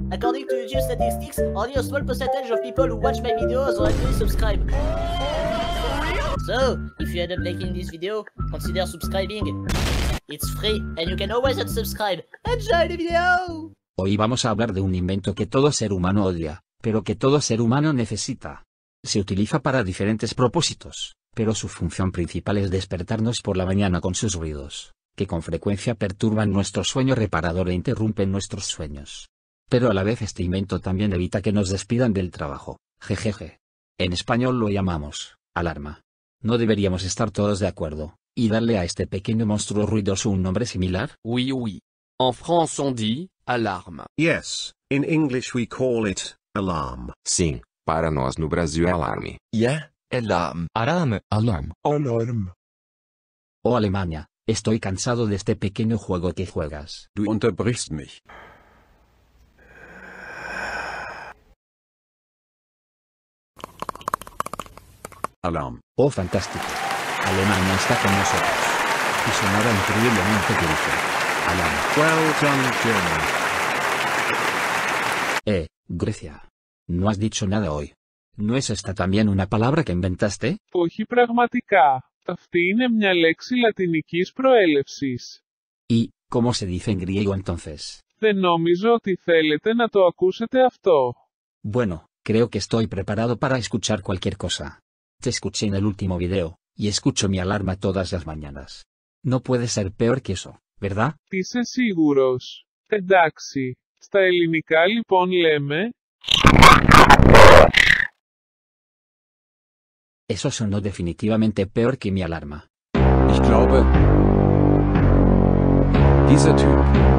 According to YouTube statistics, only a small percentage of people who watch my videos will actually subscribe. So, if you end up liking this video, consider subscribing. It's free, and you can always unsubscribe. Enjoy the video! Hoy vamos a hablar de un invento que todo ser humano odia, pero que todo ser humano necesita. Se utiliza para diferentes propósitos, pero su función principal es despertarnos por la mañana con sus ruidos, que con frecuencia perturban nuestro sueño reparador e interrumpen nuestros sueños. Pero a la vez este invento también evita que nos despidan del trabajo, jejeje. En español lo llamamos alarma. ¿No deberíamos estar todos de acuerdo, y darle a este pequeño monstruo ruidoso un nombre similar? Oui oui. En France on dit alarme. Yes, in English we call it alarm. Sim, para nós no Brasil é alarme. Ja, alarm. Alarm. Alarm. Alarm. Oh Alemania, estoy cansado de este pequeño juego que juegas. Du unterbrichst mich. Alarm. Oh fantástico. Alemania está con nosotros. Y sonaba increíblemente dulce. Alarma. Well done, Germany. Grecia. No has dicho nada hoy. ¿No es esta también una palabra que inventaste? Όχι πραγματικά. Αυτή είναι μια λέξη λατινικής προέλευσης. ¿Y cómo se dice en griego entonces? Δεν νόμιζω ότι θέλετε να το ακούσετε αυτό. Bueno, creo que estoy preparado para escuchar cualquier cosa. Te escuché en el último video, y escucho mi alarma todas las mañanas. No puede ser peor que eso, ¿verdad? Είσαι σίγουρος? Εντάξει. Στα ελληνικά λοιπόν λέμε... Eso sonó definitivamente peor que mi alarma. Ich glaube, dieser Typ